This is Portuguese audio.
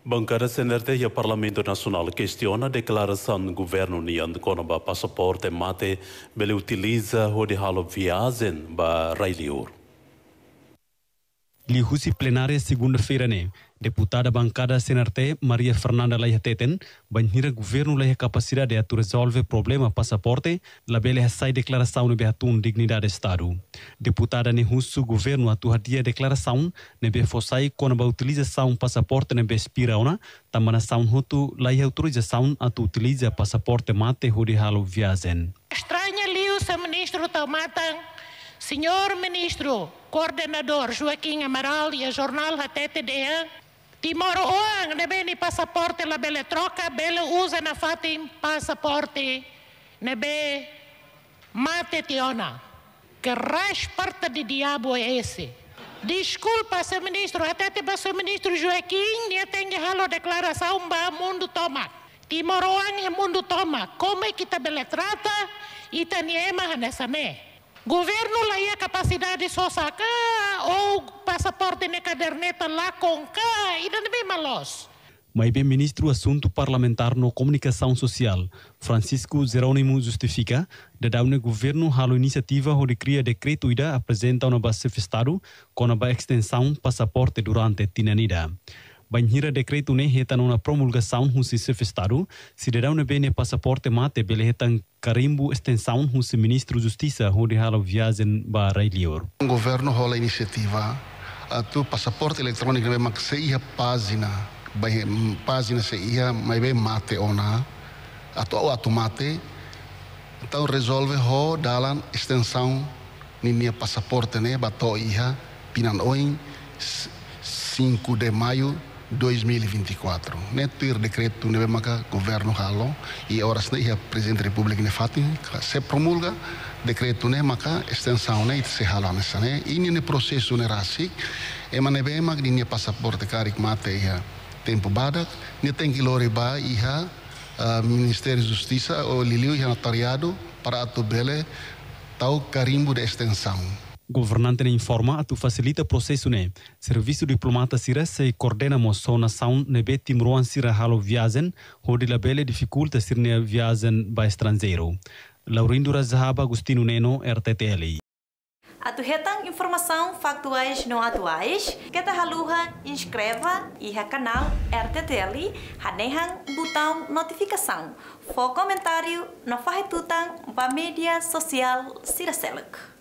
Bancada CNRT e o Parlamento Nacional questiona a declaração do governo Nian com o passaporte mate ele utiliza o de halo viagem para Railiur. Lihusi plenária segunda-feira, deputada bancada CNRT Maria Fernanda Laia Teten banhira governo laia capacidade de resolver problema passaporte, labele sai declaração nebe atun dignidade Estado. Deputada Nehusu governo atuadia declaração nebe fossai com a utilização passaporte nebe espirauna, tamanação hutu laia autorização atu utiliza passaporte mate hodi halo viagem. Estranha liu se ministro Taumatan. Senhor Ministro, Coordenador Joaquim Amaral e a jornal HTTDE, Timor-Oang, nebe passaporte la bele troca, bele usa na fatim passaporte, nebe mate tiona. Que rasparta de diabo é esse? Desculpa, Sr. Ministro, até Sr. Ministro Joaquim, nem tem que halo declaração para mundo toma. Timor-Oang é mundo toma. Como é que tá bele trata? E taniema nessa Governo lá a capacidade só sacar ou passaporte na caderneta lá com cá e não bem malos. Mas bem ministro assunto parlamentar no comunicação social, Francisco Jerônimo justifica de dar o governo a iniciativa de criar decreto ida apresenta uma base de estado com a extensão passaporte durante tinanida. Banhira decreto ne hetan una promulgação husi se estado, se de dar bene passaporte mate bele hetan carimbo extensão husi ministro justiça onde hala viagem ba Railior. O governo rola iniciativa tu passaporte eletrônico be mak se ia página se ia mai be mate ona atu mate então resolve ho dalan extensão ninia passaporte ne bato ia pinan oin 5 de maio 2024. Netir decreto nebe maka governo halo e horas ne ia presidente da República ne fatin se promulga decreto ne maka extensão ne se halo nessa ne ini ne processo ne rasik e manebe mak ni passaporte carik mate ia tempo badak ne tem que lori ba ia Ministério de Justiça ou liliu ia notariado para atubele tau carimbo de extensão. Governante informa atu facilita processo Serviço diplomata sira se coordena moção nação nebe timroan sira halo viagem, hodi labele dificulta sirne viagem ba estrangeiro. Laurindo Zahaba Agustino Neno, RTTL. Atu hetang informação factuais não atuais, kita haluha inscreva e canal RTTL, hanehang botão notificação. For comentário, no fahetutang ba mídia social sira selek.